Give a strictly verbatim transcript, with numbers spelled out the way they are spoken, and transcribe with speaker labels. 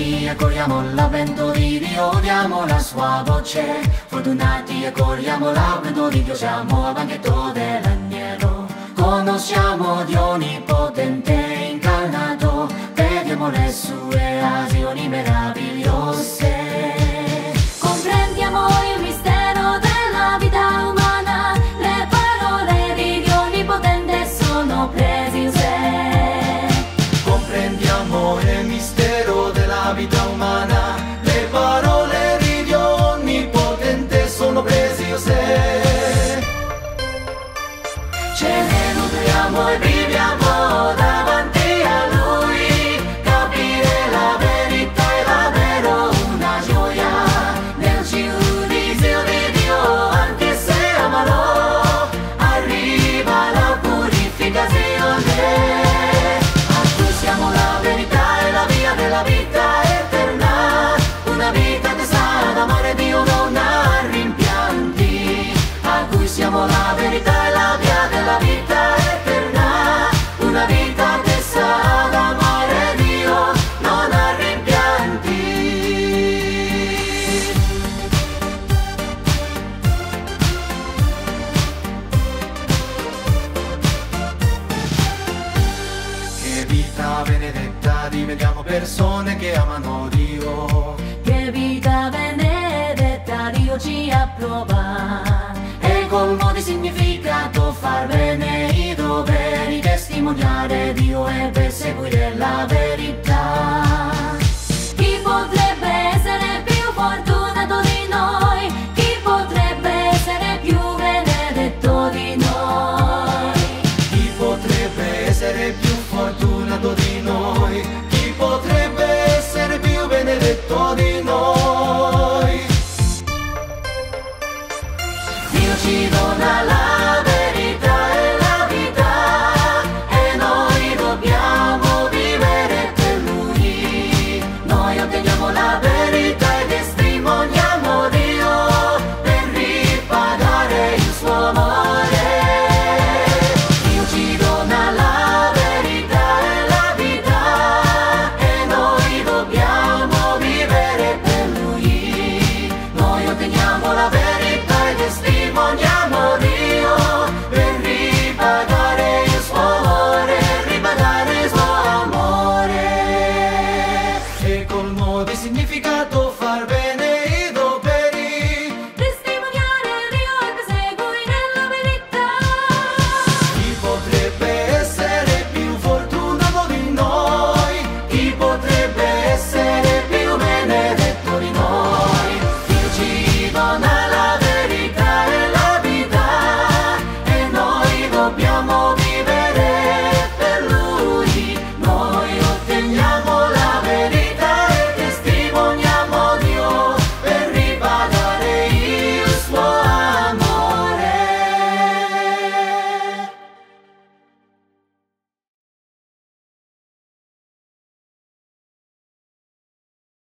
Speaker 1: fortunati e corriamo l'avvento di Dio, odiamo la sua voce. Fortunati e corriamo l'avvento di Dio, siamo al banchetto dell'agnello. Conosciamo Dio onnipotente incarnato, vediamo le sue azioni meravigliose.
Speaker 2: Comprendiamo il mistero della vita umana, le parole di Dio onnipotente sono preziose.
Speaker 3: Comprendiamo il mistero della vita umana, le parole di Dio onnipotente sono preziose.
Speaker 1: Ce ne nutriamo e viviamo davanti a Lui, capire la verità è davvero una gioia. Nel giudizio di Dio, anche se amarò, arriva la purificazione. A cui siamo la verità e la via della vita eterna, una vita che sa d'amare Dio non ha rimpianti. A cui siamo la verità e la via della vita eterna, una vita che sa d'amare Dio non ha rimpianti.
Speaker 3: Che vita benedetta, diventiamo persone che amano Dio.
Speaker 2: Che vita benedetta Dio ci approva,
Speaker 1: E colmo di significato far bene i doveri, testimoniare Dio e perseguire la verità.
Speaker 2: chi potrebbe essere più fortunato di noi? Chi potrebbe essere più benedetto di noi?
Speaker 3: Chi potrebbe essere più fortunato di noi? Chi potrebbe essere più benedetto di noi?
Speaker 1: Dio ci dona la